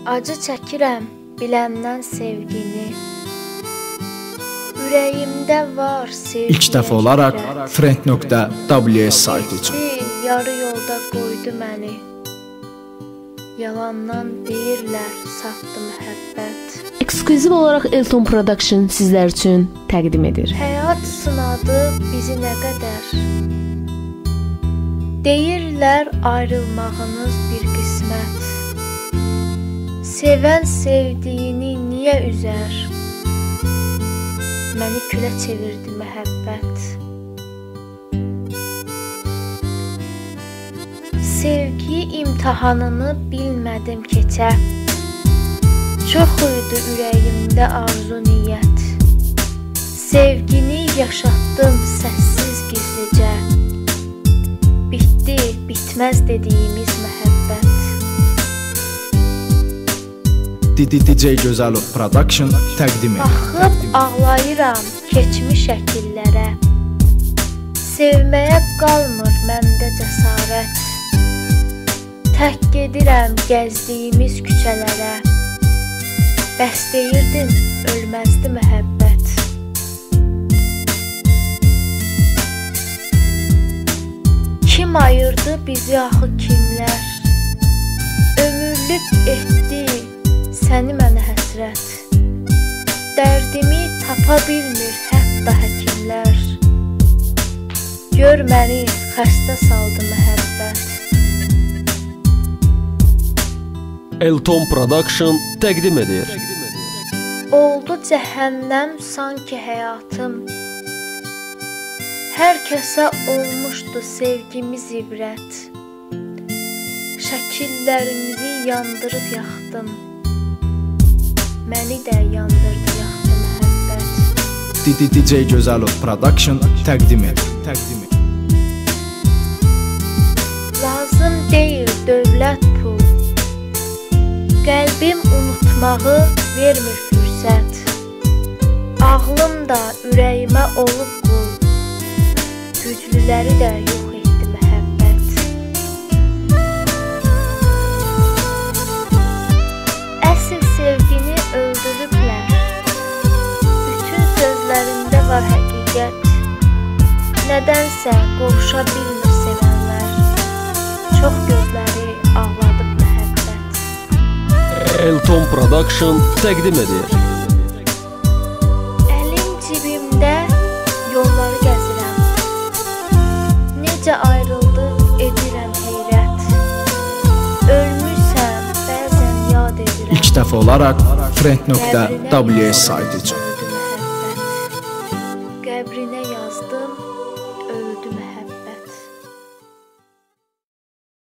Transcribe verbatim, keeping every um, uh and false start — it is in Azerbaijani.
Acı çəkirəm biləndən sevgini. Ürəyimdə var sevgiyə. İlk dəfə olaraq friend nöqtə w s saytı üçün. Yarı yolda qoydu məni. Yalandan deyirlər saxtı məhəbbət. Ekskluziv olaraq Elton Production sizlər üçün təqdim edir. Həyat sınadı bizi nə qədər. Deyirlər ayrılmağınız bir qismət. Sevən sevdiyini niyə üzər? Məni külə çevirdi məhəbbət. Sevgi imtahanını bilmədim keçə. Çox idi ürəyimdə arzu niyyət. Sevgini yaşatdım səssiz gizlicə. Bitdi, bitməz dediyimiz məhəbbət. D J Gözəlov Production təqdim edir. Baxıb ağlayıram keçmiş şəkillərə. Sevməyə qalmır məndə cəsarət. Tək gedirəm gəzdiyimiz küçələrə. Bəs deyirdin ölməzdi məhəbbət. Kim ayırdı bizi axı kimlər? Ömürlük etdi səni mənə həsrət. Dərdimi tapa bilmir hətta həkimlər. Gör məni xəstə saldı məhəbbət. Elton Production təqdim edir. Oldu cəhənnəm sanki həyatım. Hər kəsə olmuşdu sevgimiz ibrət. Şəkillərimizi yandırıb yaxdım. Məni də yandırdı yaxdı məhəbbət. D J Gözəlov Production təqdim edir. Təqdim edir. Lazım deyil dövlət pul. Qəlbim unutmağı vermir fürsət. Ağlım da ürəyimə olub qul. Güclüləri də yox etdi məhəbbət. Əsl sevgini öldürüblər. Bütün sözlərində var həqiqət. Nədənsə qovuşa bilmir sevənlər. Çox gözləri ağladıb məhəbbət. Elton Production təqdim edir. Əlim cibimdə yolları gəzirəm. Necə ayrıldıq edirəm heyrət. Ölmüşsəm bəzən yad edirəm. İlk dəfə olaraq friend nöqtə w s saytı üçün.